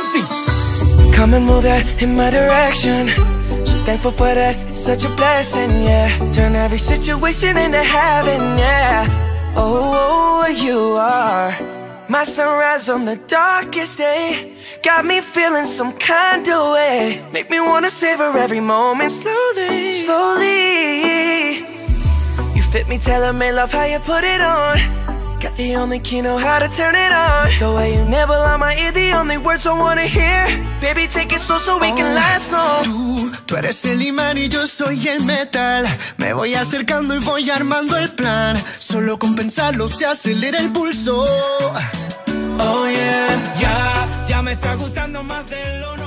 See, come and move that in my direction. So thankful for that, it's such a blessing, yeah. Turn every situation into heaven, yeah. Oh, you are my sunrise on the darkest day. Got me feeling some kind of way. Make me wanna savor every moment slowly, slowly. You fit me, tailor-made, love how you put it on. Got the only key, know how to turn it on. The way you nibble on my ear, the only words I wanna hear. Baby, take it slow so we can last long. Tú eres el imán y yo soy el metal. Me voy acercando y voy armando el plan. Solo con pensarlo se acelera el pulso. Oh yeah, Ya me está gustando más de lo